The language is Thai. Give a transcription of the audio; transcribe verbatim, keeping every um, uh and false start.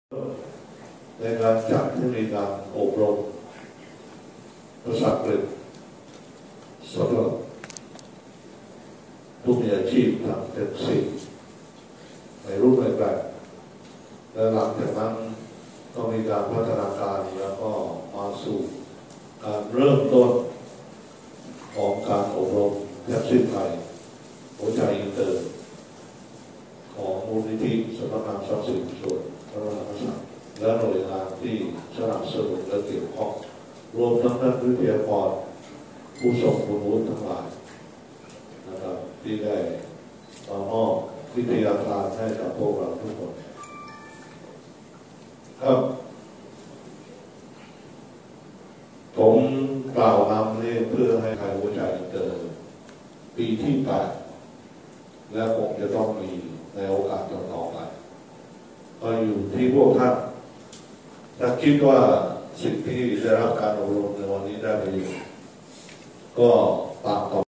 ในการจัดที่มีการอบรมภาษาอังกฤษสำหรับผู้มีอาชีพทางแท็กซี่ในรูปแบบและหลังจากนั้นก็มีการพัฒนาการแล้วก็มาสู่การเริ่มต้นของการอบรมแท็กซี่ไทยหัวใจอินเตอร์ของมูลนิธิสำนักงานทรัพย์สินส่วนพระมหากษัตริย์และหน่วยงานที่สนับสนุนและเกี่ยวข้องรวมทั้งนักวิทยากรผู้ทรงคุณวุฒิทั้งหลายนะครับที่ได้มามอบวิทยาทานให้กับพวกเราทุกคนครับผมกล่าวนำนี่เพื่อให้ใครหัวใจเกิดปีที่แปดและคงจะต้องมีในโอกาสต่อๆไปก็อยู่ที่พวกท่านถ้าคิดว่าสิ่งที่ได้รับการอบรมในวันนี้ได้ประโยชน์ก็ตามต่อ